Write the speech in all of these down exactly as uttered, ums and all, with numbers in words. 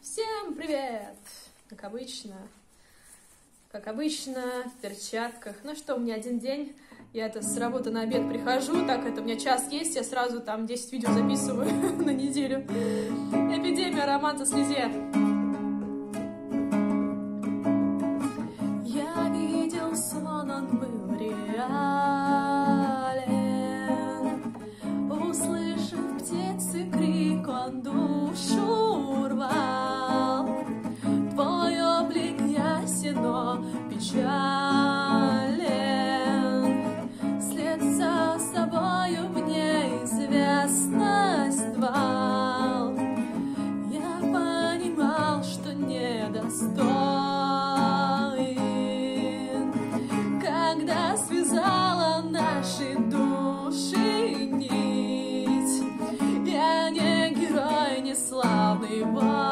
Всем привет! Как обычно, как обычно, в перчатках. Ну что, у меня один день, я это с работы на обед прихожу, так это у меня час есть, я сразу там десять видео записываю на неделю. Эпидемия романса слезе. Я видел сон, он был реален. Услышав птицы крик, он душу рвал. Твой облик ясен, но печален. След за собою в неизвестность вал. Я понимал, что недостоин, когда связала наши души нить. Я не герой, не славный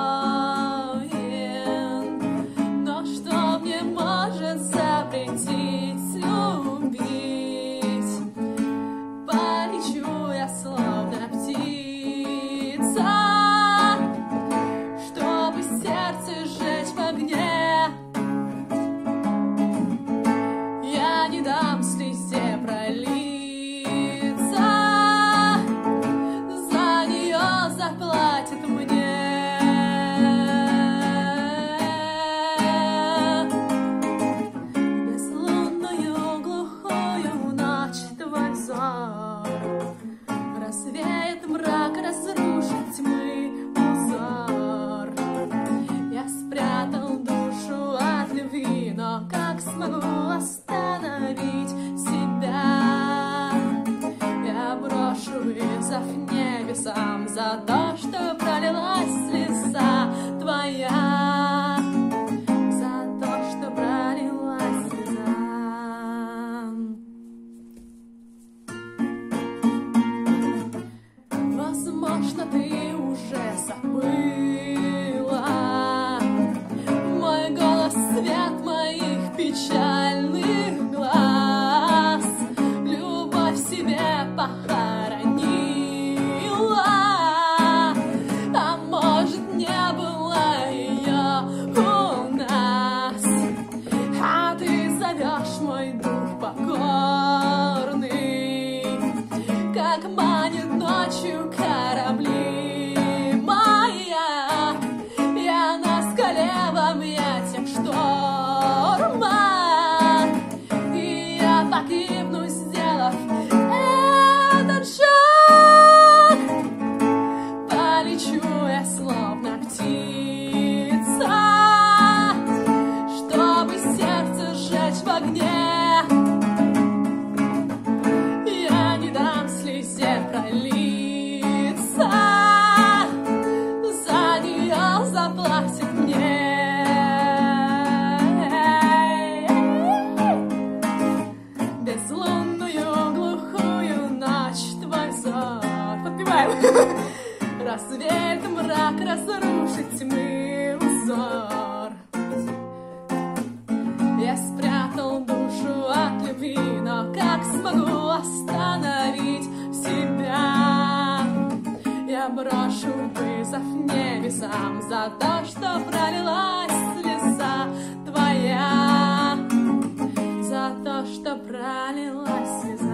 воин, но что мне может запретить любить? Полечу я словно птица, чтобы сердце сжечь в огне. Я не дам слезе пролиться, за нее заплатит мне. Безлунную глухую ночь твой взор развеет мрак, разрушит тьмы узор. Я спрятал душу от любви, но как смогу остановить себя? Я брошу вызов небесам за то, что пролилась слеза твоя, за то, что пролилась слеза. Возможно, ты уже забыла мой голос, свет моих печальных глаз. Любовь в себе похоронила, а может, не было ее у нас. А ты зовешь мой дух покорный, как манит ночью корабли моя. Я на скале в объятиях шторма, и я погибну, сделав этот шаг. Полечу я словно птица, чтобы сердце сжечь в огне. Я не дам слезе пролиться, за нее заплатит мне. Безлунную глухую ночь твой взор подпеваем. Рассвет, мрак, разрушит тьмы узор. Я спрятал душу от любви, но как смогу остановить себя? Я брошу вызов небесам за то, что пролилась слеза твоя, за то, что пролилась слеза.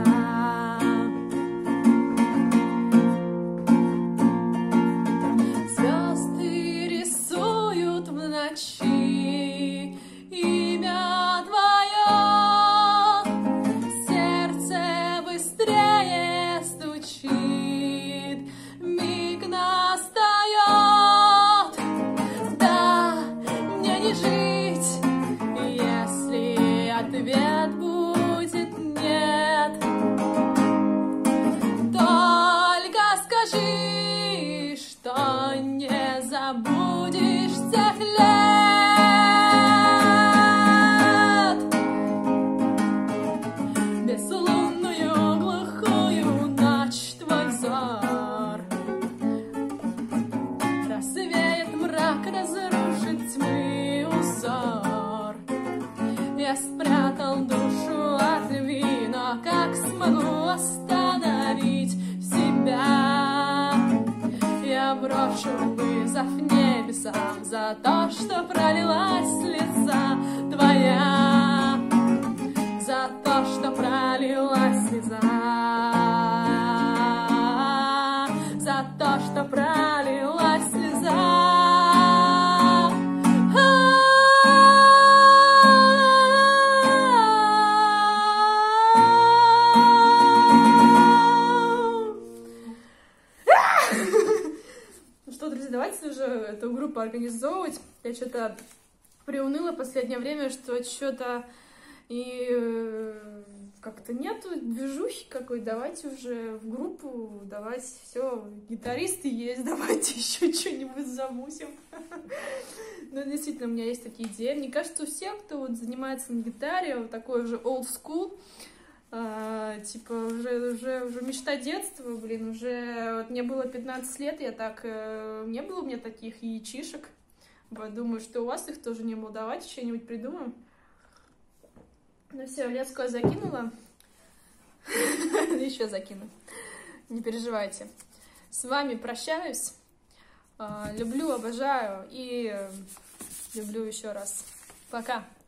Звезды рисуют в ночи имя твое, сердце быстрее стучит, миг настает. Да, мне не жить, если ответ будет нет. Только скажи, что не забудешь тех лет. Безлунную глухую ночь твой взор рассвеет мрак, разрушит тьмы узор. Я спрятал душу от любви, но как смогу остановить себя? Я брошу вызов небес небесам за то, что пролилась слеза твоя, за то, что пролилась слеза, за то, что пролилась слеза. Давайте уже эту группу организовывать. Я что-то приуныла в последнее время, что что-то и как-то нету движухи какой. Давайте уже в группу, давайте все, гитаристы есть, давайте еще что-нибудь замусим. Ну, действительно, у меня есть такие идеи. Мне кажется, у всех, кто вот занимается на гитаре, вот такой уже old school, А, типа, уже, уже, уже мечта детства, блин, уже, вот мне было пятнадцать лет, я так, э, не было у меня таких яичишек, вот, думаю, что у вас их тоже не было, давайте что-нибудь придумаем. Ну все, Лецкую закинула, еще закину, не переживайте. С вами прощаюсь, люблю, обожаю и люблю еще раз. Пока!